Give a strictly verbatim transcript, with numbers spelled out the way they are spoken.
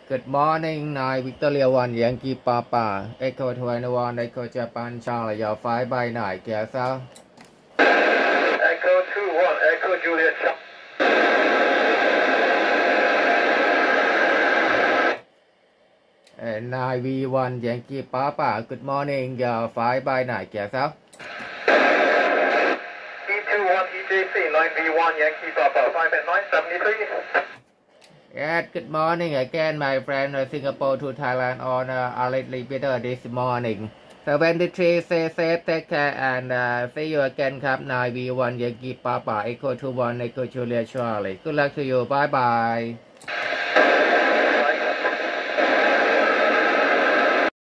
Good morning, nine Victoria One Yankee Papa, Echo twenty-one, Echo Japan Charlie, your five by night, yes sir. Echo two one, Echo Juliet Charlie. And nine V one Yankee Papa, good morning, your five by night, yes sir. E two one E J C, nine V one Yankee Papa, five and nine seventy-three. Yes, good morning again, my friend, uh, Singapore to Thailand on uh, a little better this morning. seventy-three, stay safe, take care, and uh, see you again,ครับ nine V one Yankee Papa, Echo two one, Echo Juliet Charlie. Good luck to you, bye bye.